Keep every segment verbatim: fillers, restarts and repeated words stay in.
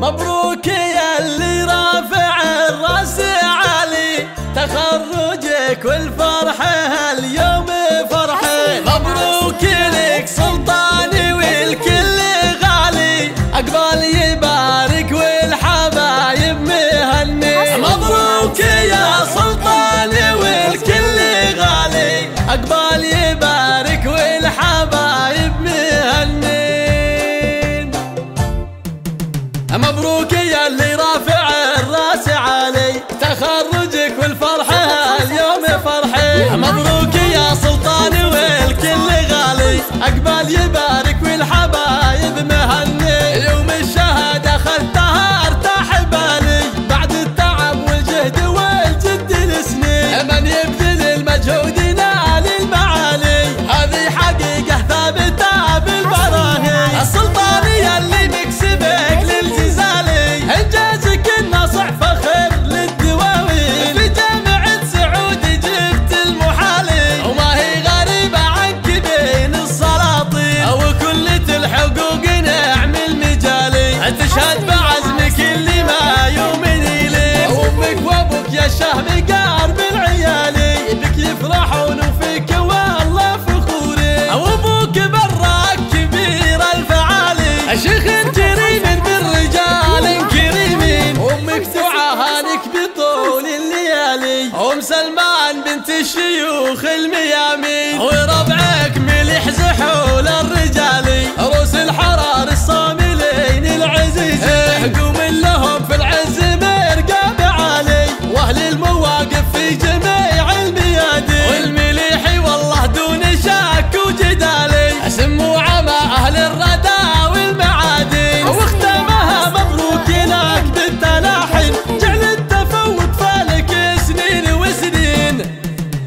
مبروك يا اللي رافع الراس عالي، تخرجك والفرحة اليوم فرحة. مبروك لك سلطاني والكل غالي، عقبال يبارك والحبايب مهني. مبروك يا سلطاني والكل غالي، عقبال يبارك والحبايب مهنين. مبروك يا اللي رافع الراس عالي، تخرجك والفرحة اليوم فرحة. مبروك يا سلطاني والكل غالي، عقبال يبارك والحبايب مهني. يوم الشهادة خذتها ارتاح بالي، بعد التعب والجهد والجد السنين. من يبذل المجهود ينال المعالي، هذه حقيقة ثابتة بالبراهين. السلطاني اللي مكسبك للجزالي، انجازك النصع فخر للدواوين. في جامعة سعود جبت المحالي، وما هي غريبة عنك بين السلاطين. وكلة الحقوق نعم المجالي، تشهد بعزمك اللي ما يؤمن لك. وامك وابوك يا الشهم قارب العيالي، بك يفرحون وفيك والله فخوري. وابوك براك كبير الفعالي، شيخ كريم بالرجال كريمين. وامك تعاهنك بطول الليالي، ام سلمان بنت الشيوخ الميامين. وربعك مليح زحول الرجالي، روس الحرار الصاملين العزيزين. قوم لهم في العز مرقى بعالي، واهل المواقف في جميع الميادين. والمليحي والله دون شك وجدالي، سموا عما اهل الردى والمعادن. واختمها مبروك لك بالتلاحن، جعل التفوق فالك سنين وسنين.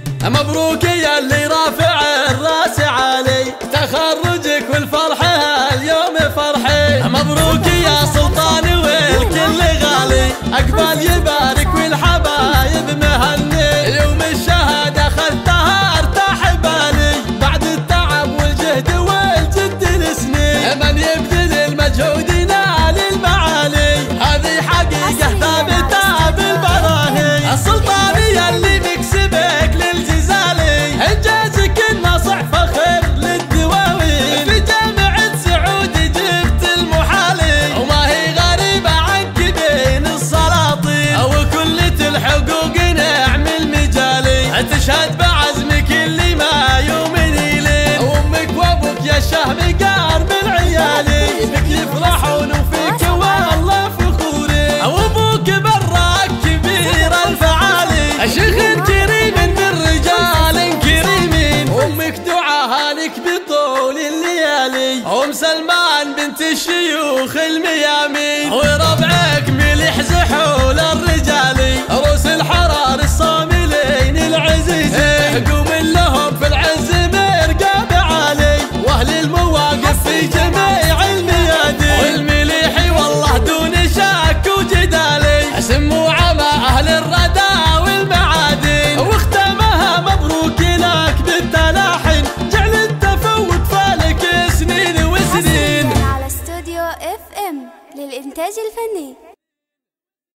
مبروك يا اللي رافع الراس عالي، تخرجك والفرحة اليوم فرحة. مبروك يا سلطاني والكل غالي، عقبال يبارك والحبايب مهني. يوم الشهادة خذتها ارتاح بالي، بعد التعب والجهد والجد السنين. من يبذل المجهود ينال المعالي، هذه حقيقة ثابتة بالبراهين. السلطاني اللي مكسبك للجزالي، انجازك النصع فخر للدواوين. في جامعة سعود جبت المحالي، وما هي غريبة عنك بين السلاطين. وكلة الحقوق نعم المجالي، تشهد بعزمك اللي ما يؤمن لك. وامك وابوك يا الشهم قارب العيالي، بك يفرحون وفيك والله فخوري. وابوك براك كبير الفعالي، شيخ كريم بالرجال كريمين. وامك تعاهنك بطول الليالي، ام سلمان بنت الشيوخ الميامين.